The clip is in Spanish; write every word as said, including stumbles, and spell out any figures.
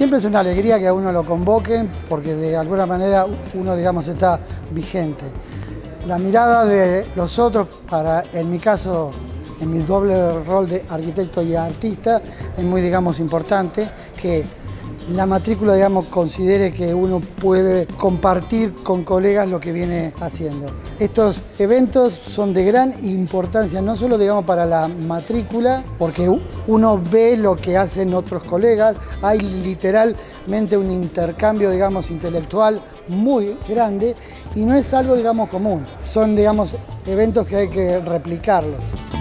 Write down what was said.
Siempre es una alegría que a uno lo convoquen porque de alguna manera uno, digamos, está vigente. La mirada de los otros, para, en mi caso, en mi doble rol de arquitecto y artista, es muy, digamos, importante que la matrícula, digamos, considere que uno puede compartir con colegas lo que viene haciendo. Estos eventos son de gran importancia, no solo, digamos, para la matrícula, porque uno ve lo que hacen otros colegas, hay literalmente un intercambio, digamos, intelectual muy grande y no es algo, digamos, común. Son, digamos, eventos que hay que replicarlos.